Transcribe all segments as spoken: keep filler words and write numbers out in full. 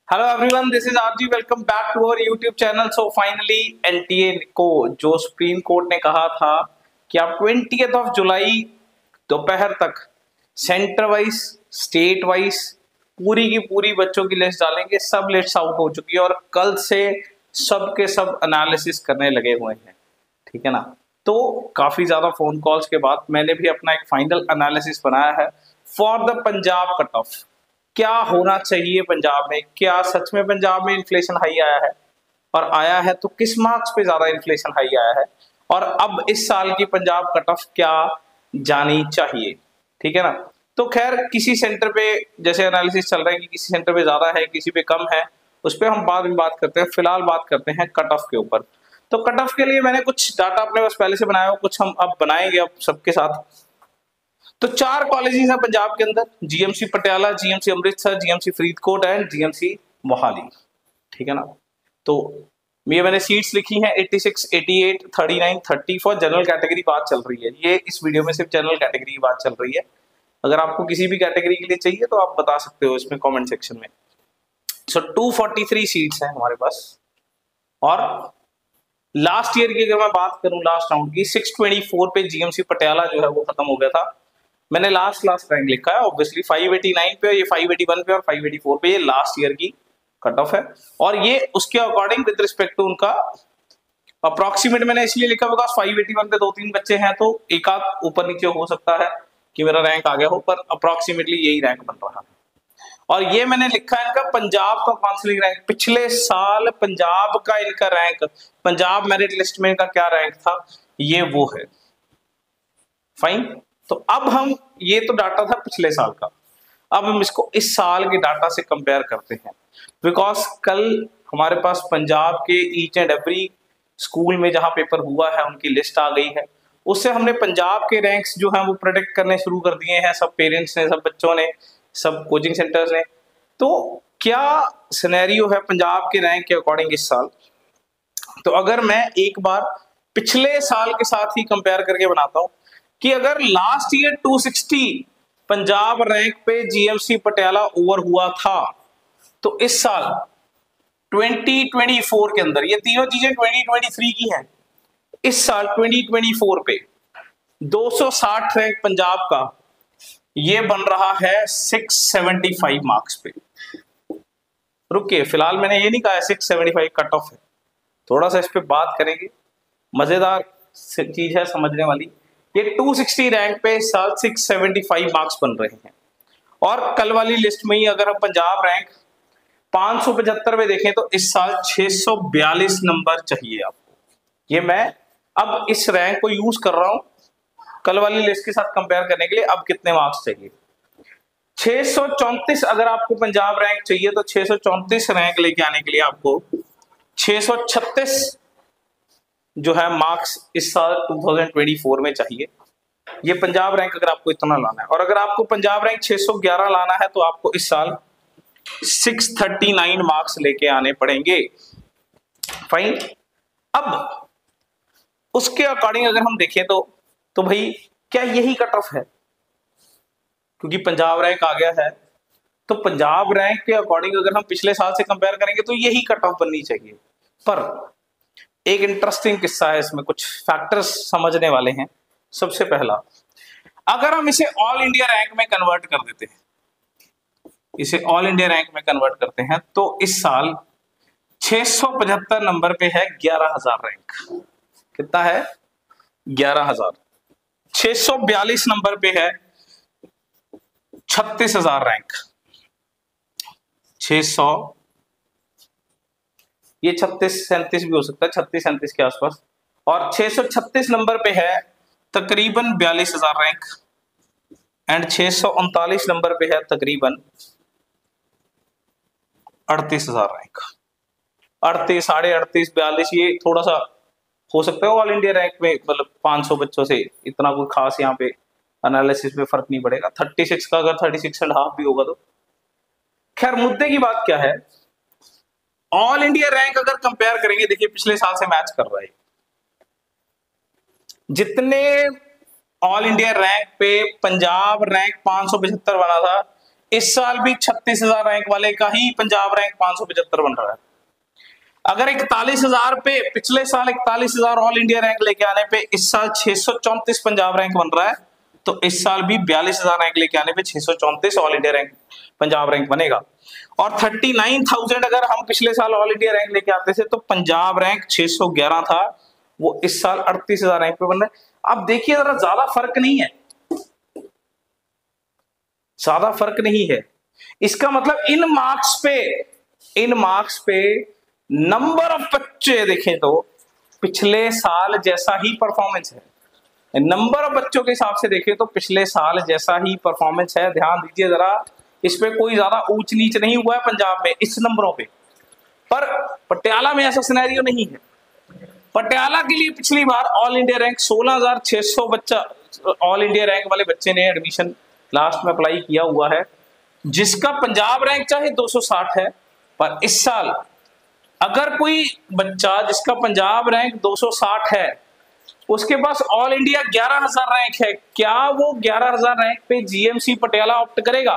Hello everyone, this is RG. Welcome back to our YouTube channel. So finally NTA को जो supreme court ने कहा था कि आप ट्वेंटियथ ऑफ जुलाई दोपहर तक सेंटर वाइज, स्टेट वाइज पूरी की पूरी बच्चों की लिस्ट डालेंगे। सब लिस्ट आउट हो चुकी है और कल से सब के सब एनालिसिस करने लगे हुए हैं, ठीक है ना। तो काफी ज्यादा फोन कॉल्स के बाद मैंने भी अपना एक फाइनल एनालिसिस बनाया है for the Punjab cut off. क्या होना चाहिए पंजाब में, क्या सच में पंजाब में इन्फ्लेशन हाई आया है, और आया है तो किस मार्क्स पे ज्यादा इन्फ्लेशन हाई आया है, और अब इस साल की पंजाब कट ऑफ क्या जानी चाहिए, ठीक है ना। तो खैर किसी सेंटर पे जैसे एनालिसिस चल रहा है कि किसी सेंटर पे ज्यादा है, किसी पे कम है, उस पर हम बाद में बात करते हैं। फिलहाल बात करते हैं कट ऑफ के ऊपर। तो कट ऑफ के लिए मैंने कुछ डाटा अपने पास पहले से बनाया हो, कुछ हम अब बनाएंगे अब सबके साथ। तो चार कॉलेजेस हैं पंजाब के अंदर: GMC Patiala, GMC Amritsar, GMC Faridkot and GMC Mohali, ठीक है ना। तो ये मैंने सीट्स लिखी हैं छियासी, अठासी, उनतालीस, तीस फॉर जनरल कैटेगरी बात चल रही है। ये इस वीडियो में सिर्फ जनरल कैटेगरी की बात चल रही है। अगर आपको किसी भी कैटेगरी के लिए चाहिए तो आप बता सकते हो इसमें कमेंट सेक्शन में। So two forty three seats हैं हमारे पास, और लास्ट ईयर की अगर मैं बात करूं लास्ट राउंड की, सिक्स ट्वेंटी फोर पे जीएमसी पटियाला जो है वो खत्म हो गया था। मैंने लास्ट लास्ट रैंक लिखा है ऑब्वियसली, फाइव एटी नाइन पे, ये फाइव एटी वन पे और फाइव एटी फोर पे, ये लास्ट ईयर की कट ऑफ है। और ये उसके अकॉर्डिंग विद रिस्पेक्ट टू उनका अप्रोक्सीमेट मैंने इसलिए लिखा बिकॉज फाइव एटी वन पे दो तीन बच्चे हैं तो एक आध ऊपर नीचे हो सकता है कि मेरा रैंक आ गया हो, पर अप्रोक्सीमेटली यही रैंक बन रहा है। और ये मैंने लिखा है इनका पंजाब का काउंसलिंग रैंक, पिछले साल पंजाब का इनका रैंक, पंजाब मेरिट लिस्ट में इनका क्या रैंक था, ये वो है। फाइन। तो अब हम, ये तो डाटा था पिछले साल का, अब हम इसको इस साल के डाटा से कंपेयर करते हैं। बिकॉज कल हमारे पास पंजाब के ईच एंड एवरी स्कूल में जहां पेपर हुआ है उनकी लिस्ट आ गई है। उससे हमने पंजाब के रैंक्स जो हैं वो प्रेडिक्ट करने शुरू कर दिए हैं, सब पेरेंट्स ने, सब बच्चों ने, सब कोचिंग सेंटर्स ने। तो क्या सिनेरियो है पंजाब के रैंक के अकॉर्डिंग इस साल? तो अगर मैं एक बार पिछले साल के साथ ही कंपेयर करके बनाता हूं कि अगर last year two sixty Punjab rank पे जीएमसी पटियाला ओवर हुआ था, तो इस साल ट्वेंटी ट्वेंटी फोर के अंदर, ये तीनों चीजें ट्वेंटी ट्वेंटी थ्री की हैं, इस साल ट्वेंटी ट्वेंटी फोर पे दो सौ साठ रैंक पंजाब का, ये बन रहा है सिक्स सेवेंटी फाइव मार्क्स पे। रुकिए, फिलहाल मैंने ये नहीं कहा है six seventy five cut off है, थोड़ा सा इस पे बात करेंगे, मजेदार चीज है समझने वाली। ये टू सिक्सटी रैंक पे इस साल सिक्स सेवेंटी फाइव मार्क्स बन रहे हैं, और कल वाली लिस्ट में ही अगर हम पंजाब रैंक पाँच सौ पचहत्तर में देखें तो इस साल छह सौ बयालीस नंबर चाहिए आपको। ये मैं अब इस रैंक को यूज कर रहा हूं कल वाली लिस्ट के साथ कंपेयर करने के लिए। अब कितने मार्क्स चाहिए? छह सौ चौंतीस अगर आपको पंजाब रैंक चाहिए तो छह सौ चौंतीस रैंक लेके आने के लिए आपको छह सौ छत्तीस जो है मार्क्स इस साल टू थाउजेंड ट्वेंटी फोर में चाहिए। ये पंजाब रैंक अगर आपको इतना लाना है, और अगर आपको पंजाब रैंक छह सौ ग्यारह लाना है तो आपको इस साल सिक्स थर्टी नाइन मार्क्स लेके आने पड़ेंगे। फाइन। अब उसके अकॉर्डिंग अगर हम देखें तो तो भाई क्या यही कट ऑफ है? क्योंकि पंजाब रैंक आ गया है तो पंजाब रैंक के अकॉर्डिंग अगर हम पिछले साल से कंपेयर करेंगे तो यही कट ऑफ बननी चाहिए। पर एक इंटरेस्टिंग किस्सा है इसमें, कुछ फैक्टर्स समझने वाले हैं। सबसे पहला, अगर हम इसे ऑल इंडिया रैंक में कन्वर्ट कर देते हैं, इसे ऑल इंडिया रैंक में कन्वर्ट करते हैं तो इस साल छह सौ पचहत्तर नंबर पे है ग्यारह हजार रैंक। कितना है? ग्यारह हजार। छह सौ बयालीस नंबर पे है छत्तीस हजार रैंक। छह सौ, ये छत्तीस सैंतीस भी हो सकता है, छत्तीस सैंतीस के आसपास, और छह सौ छत्तीस नंबर पे है तकरीबन बयालीस हजार रैंक, एंड छह सौ उनतालीस नंबर पे है तकरीबन अड़तीस हजार रैंक। अड़तीस, साढ़े अड़तीस, बयालीस, ये थोड़ा सा हो सकता है ऑल इंडिया रैंक में, मतलब पांच सौ बच्चों से इतना कोई खास यहाँ पे एनालिसिस में फर्क नहीं पड़ेगा। थर्टी सिक्स का अगर थर्टी सिक्स एंड हाफ भी होगा तो खैर, मुद्दे की बात क्या है, ऑल इंडिया रैंक अगर कंपेयर करेंगे, देखिए पिछले साल से मैच कर रहा है, जितने ऑल इंडिया रैंक पे पंजाब रैंक पाँच सौ पचहत्तर बना था, इस साल भी छत्तीस हजार रैंक वाले का ही पंजाब रैंक पांच सौ पचहत्तर बन रहा है। अगर इकतालीस हजार पे पिछले साल इकतालीस हजार ऑल इंडिया रैंक लेके आने पे इस साल छह सौ चौंतीस पंजाब रैंक बन रहा है, तो इस साल भी बयालीस हजार रैंक लेके आने पे छह सौ चौंतीस all India rank Punjab rank बनेगा। और थर्टी नाइन थाउजेंड अगर हम पिछले साल ऑल इंडिया रैंक लेके आते थे तो पंजाब रैंक छह सौ ग्यारह था, वो इस साल अड़तीस हजार रैंक पे बन रहा है। अब देखिए जरा ज्यादा फर्क नहीं है, ज्यादा फर्क नहीं है। इसका मतलब इन मार्क्स पे इन मार्क्स पे नंबर ऑफ बच्चे देखें तो पिछले साल जैसा ही परफॉर्मेंस है। नंबर ऑफ बच्चों के हिसाब से देखें तो पिछले साल जैसा ही परफॉर्मेंस है। ध्यान दीजिए जरा, इस पे कोई ज्यादा ऊंच नीच नहीं हुआ है पंजाब में इस नंबरों पे। पर पटियाला में ऐसा सिनेरियो नहीं है। पटियाला के लिए पिछली बार ऑल इंडिया रैंक सोलह हजार छह सौ बच्चा ऑल इंडिया रैंक वाले बच्चे ने एडमिशन लास्ट में अप्लाई किया हुआ है, जिसका पंजाब रैंक चाहे दो सौ साठ है। पर इस साल अगर कोई बच्चा जिसका पंजाब रैंक दो सौ साठ है उसके पास ऑल इंडिया ग्यारह हजार रैंक है, क्या वो ग्यारह हजार रैंक पे जीएमसी पटियाला ऑप्ट करेगा?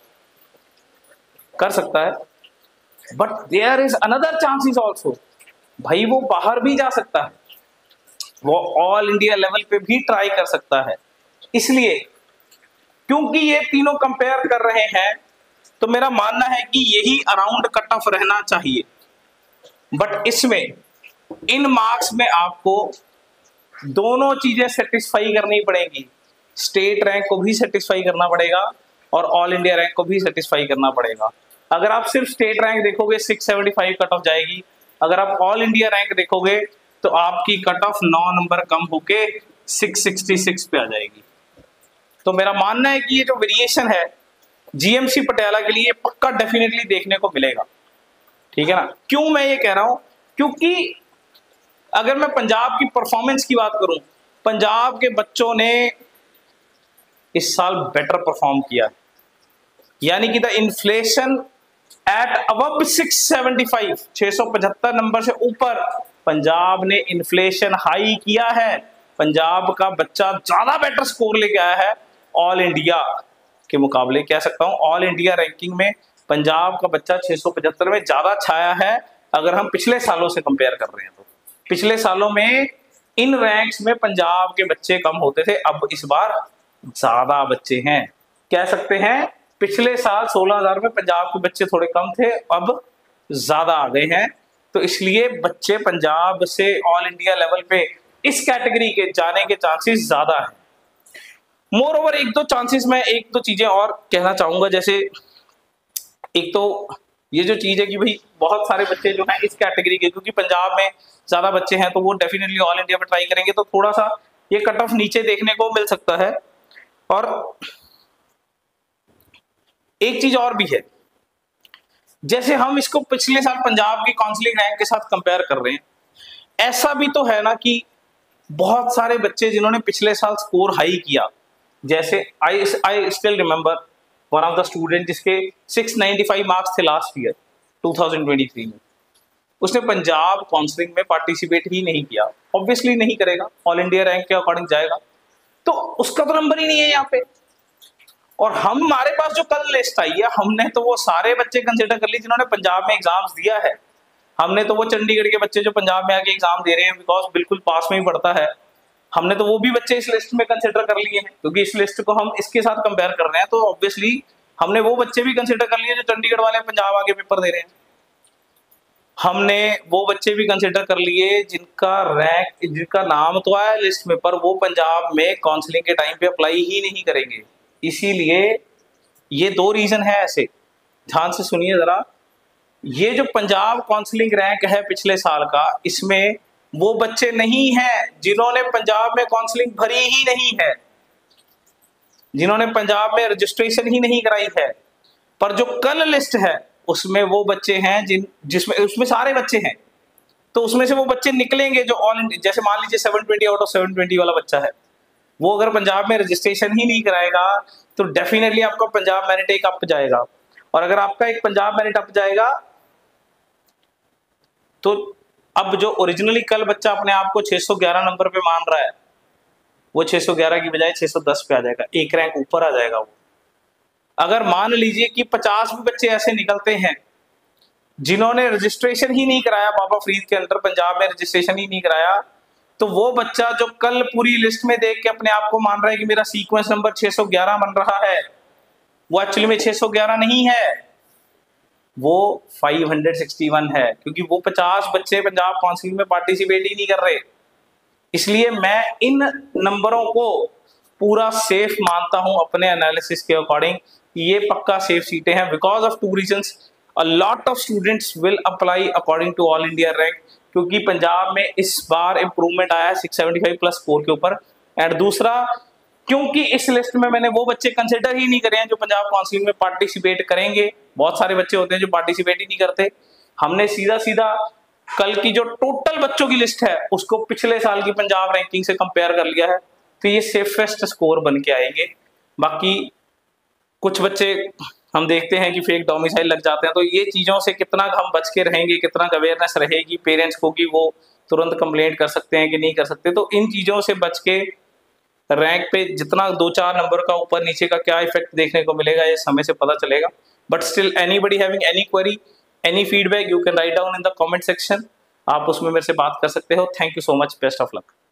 कर सकता है, but there is another chances also. भाई वो बाहर भी जा सकता है, वो ऑल इंडिया लेवल पे भी ट्राई कर सकता है। इसलिए क्योंकि ये तीनों कंपेयर कर रहे हैं तो मेरा मानना है कि यही अराउंड कट ऑफ रहना चाहिए। बट इसमें इन मार्क्स में आपको दोनों चीजें सेटिस्फाई करनी पड़ेगी। स्टेट रैंक को भी सेटिस्फाई करना पड़ेगा और ऑल इंडिया रैंक को भी सेटिस्फाई करना पड़ेगा। अगर आप सिर्फ स्टेट रैंक देखोगे छह सौ पचहत्तर कट ऑफ जाएगी, अगर आप ऑल इंडिया रैंक देखोगे तो आपकी कट ऑफ नौ नंबर कम होके छह सौ छियासठ पे आ जाएगी। तो मेरा मानना है कि ये जो वेरिएशन है जीएमसी पटियाला के लिए पक्का डेफिनेटली देखने को मिलेगा। ठीक है ना? क्यों मैं ये कह रहा हूं? क्योंकि अगर मैं पंजाब की परफॉर्मेंस की बात करूं, पंजाब के बच्चों ने इस साल बेटर परफॉर्म किया, यानी कि the inflation at above six seventy five, छह सौ पचहत्तर नंबर से ऊपर पंजाब ने इन्फ्लेशन हाई किया है। पंजाब का बच्चा ज्यादा बेटर स्कोर लेके आया है ऑल इंडिया के मुकाबले। कह सकता हूं ऑल इंडिया रैंकिंग में पंजाब का बच्चा छह सौ पचहत्तर में ज्यादा छाया है। अगर हम पिछले सालों से कंपेयर कर रहे हैं तो पिछले सालों में इन रैंक्स में पंजाब के बच्चे कम होते थे, अब इस बार ज्यादा बच्चे हैं। कह सकते हैं पिछले साल सोलह हजार में पंजाब के बच्चे थोड़े कम थे, अब ज्यादा आ गए हैं। तो इसलिए बच्चे पंजाब से ऑल इंडिया लेवल पे इस कैटेगरी के जाने के चांसेस ज्यादा है। मोर ओवर एक दो चांसेस मैं एक दो चीजें और कहना चाहूंगा। जैसे एक तो ये जो चीज है कि भाई बहुत सारे बच्चे जो हैं इस कैटेगरी के, क्योंकि पंजाब में ज्यादा बच्चे हैं तो वो डेफिनेटली ऑल इंडिया में ट्राई करेंगे, तो थोड़ा सा ये कट ऑफ नीचे देखने को मिल सकता है। और एक चीज और भी है, जैसे हम इसको पिछले साल पंजाब की काउंसलिंग रैंक के साथ कंपेयर कर रहे हैं, ऐसा भी तो है ना कि बहुत सारे बच्चे जिन्होंने पिछले साल स्कोर हाई किया, जैसे I I still remember one of the student जिसके छह सौ पचानवे मार्क्स थे लास्ट ईयर दो हज़ार तेईस में, उसने पंजाब काउंसलिंग में पार्टिसिपेट ही नहीं किया। ऑब्वियसली नहीं करेगा, ऑल इंडिया रैंक के अकॉर्डिंग जाएगा, तो उसका तो नंबर ही नहीं है यहाँ पे। और हम हमारे पास जो कल लिस्ट आई है, हमने तो वो सारे बच्चे कंसिडर कर ली जिन्होंने पंजाब में एग्जाम्स दिया है। हमने तो वो चंडीगढ़ के बच्चे जो पंजाब में आके एग्जाम दे रहे हैं बिकॉज बिल्कुल पास में ही पड़ता है, हमने तो वो भी बच्चे इस लिस्ट में कंसिडर कर लिए हैं, क्योंकि इस लिस्ट को हम इसके साथ कंपेयर कर रहे हैं। तो ऑब्वियसली हमने वो बच्चे भी कंसिडर कर लिए जो चंडीगढ़ वाले पंजाब आके पेपर दे रहे हैं। हमने वो बच्चे भी कंसिडर कर लिए जिनका रैंक जिनका नाम तो आया लिस्ट में, पर वो पंजाब में काउंसलिंग के टाइम पे अप्लाई ही नहीं करेंगे। इसीलिए ये दो रीजन है ऐसे, ध्यान से सुनिए जरा। ये जो पंजाब काउंसलिंग रैंक है पिछले साल का, इसमें वो बच्चे नहीं हैं जिन्होंने पंजाब में काउंसलिंग भरी ही नहीं है, जिन्होंने पंजाब में रजिस्ट्रेशन ही नहीं कराई है। पर जो कल लिस्ट है उसमें वो बच्चे हैं जिन जिसमें उसमें सारे बच्चे हैं, तो उसमें से वो बच्चे निकलेंगे जो ऑल इंडिया, जैसे मान लीजिए सात सौ बीस आउट ऑफ सात सौ बीस वाला बच्चा है, वो अगर पंजाब में रजिस्ट्रेशन ही नहीं कराएगा तो डेफिनेटली आपका पंजाब मेरिट एक अप जाएगा। और अगर आपका एक पंजाब मेरिट अप जाएगा तो अब जो ओरिजिनली कल बच्चा अपने आप को छह सौ ग्यारह नंबर पे मान रहा है, वो छह सौ ग्यारह की बजाय छह सौ दस पे आ जाएगा, एक रैंक ऊपर आ जाएगा वो। अगर मान लीजिए कि पचास भी बच्चे ऐसे निकलते हैं जिन्होंने रजिस्ट्रेशन ही नहीं कराया, बाबा फरीद के अंडर पंजाब में रजिस्ट्रेशन ही नहीं कराया, तो वो बच्चा जो कल पूरी लिस्ट में देख के अपने आप को मान रहा है कि मेरा सीक्वेंस नंबर छह सौ ग्यारह बन रहा है, वो एक्चुअली में छह सौ ग्यारह नहीं है, वो पाँच सौ इकसठ है, क्योंकि वो पचास बच्चे पंजाब काउंसिल में पार्टिसिपेट ही नहीं कर रहे। इसलिए मैं इन नंबरों को पूरा सेफ मानता हूं अपने एनालिसिस के अकॉर्डिंग, ये पक्का सेफ सीटें हैं because of two reasons. A lot of students will apply according to all India rank, क्योंकि पंजाब में इस बार इंप्रूवमेंट आया है छह सौ पचहत्तर प्लस स्कोर के ऊपर। एंड दूसरा, क्योंकि इस लिस्ट में मैंने वो बच्चे कंसिडर ही नहीं करे हैं जो पंजाब काउंसिल में पार्टिसिपेट करेंगे। बहुत सारे बच्चे होते हैं जो पार्टिसिपेट ही नहीं करते। हमने सीधा सीधा कल की जो टोटल बच्चों की लिस्ट है उसको पिछले साल की पंजाब रैंकिंग से कंपेयर कर लिया है, तो ये सेफेस्ट स्कोर बन के आएंगे। बाकी कुछ बच्चे हम देखते हैं कि फेक डोमिसाइल लग जाते हैं, तो ये चीज़ों से कितना हम बच के रहेंगे, कितना अवेयरनेस रहेगी पेरेंट्स को कि वो तुरंत कंप्लेंट कर सकते हैं कि नहीं कर सकते, तो इन चीज़ों से बच के रैंक पे जितना दो चार नंबर का ऊपर नीचे का क्या इफेक्ट देखने को मिलेगा ये समय से पता चलेगा। But still anybody having any query, any feedback, you can write down in the comment section. आप उसमें मेरे से बात कर सकते हो। Thank you so much, best of luck.